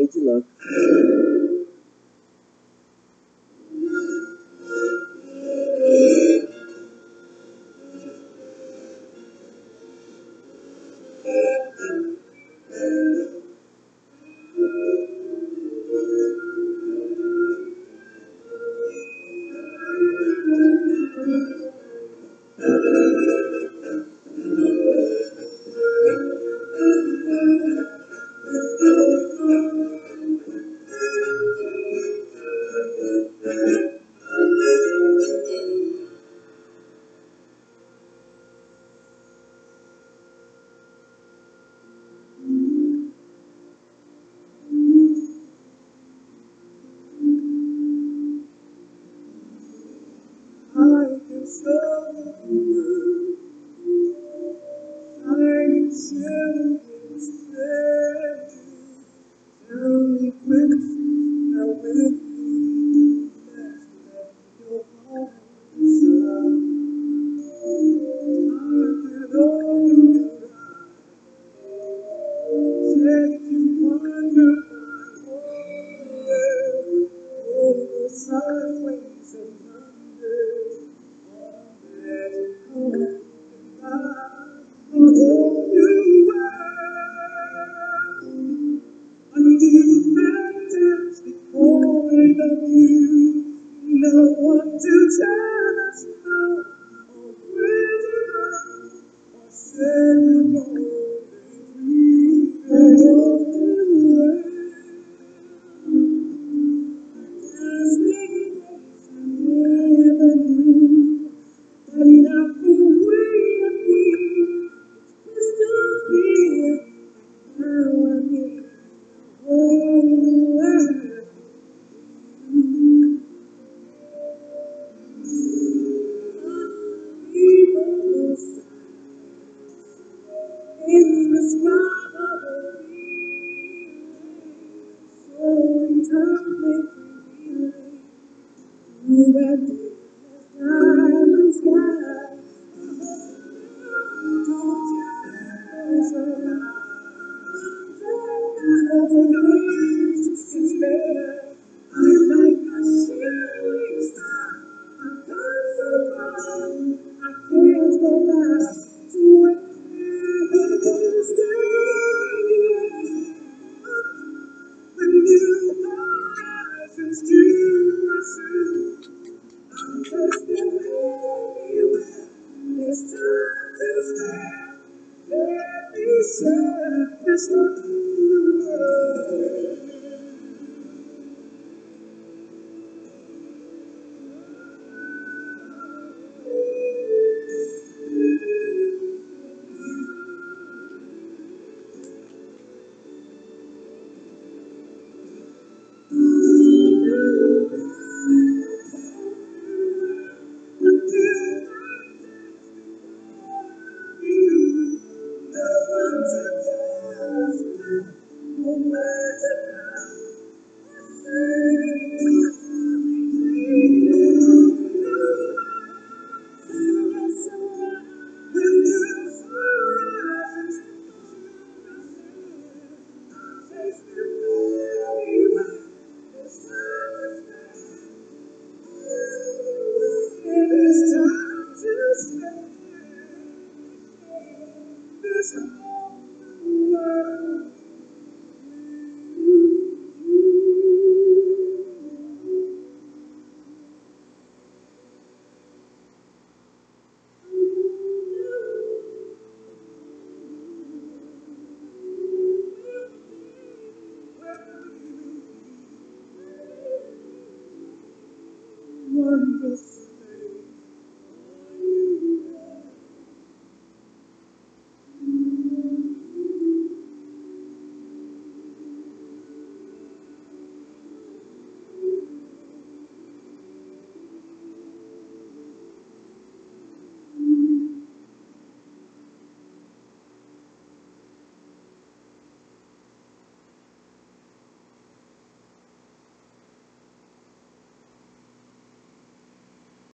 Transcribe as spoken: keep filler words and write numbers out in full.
made you look. I can show you, I can show you, tell me quick, how will you let your heart inside? I can hold your eyes, take you wonder over sideways and under. No one to tell us how or where to go or say we're going through. As we never knew, but enough the way I feel, it's still here. Now I'm here, holding where people in the spot of a so in time they feel through that diamond sky. Don't you survive? It's better. I'm like a shooting star. I'm gone so far. I can't go back to where you stay. When you horizons to pursue, I'm just anywhere. There's time to spare. Let me share this world. It's time to spend this whole world. Wonderful.